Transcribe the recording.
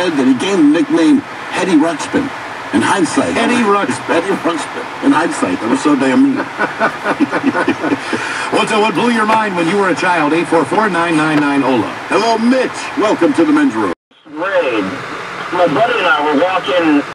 said that he gave him the nickname Hetty Ruxpin. In hindsight. Hetty Ruxpin. Hetty Ruxpin. In hindsight, that was so damn mean. What blew your mind when you were a child? 844-999-OLA. Hello, Mitch. Welcome to the men's room. Grade. My buddy and I were walking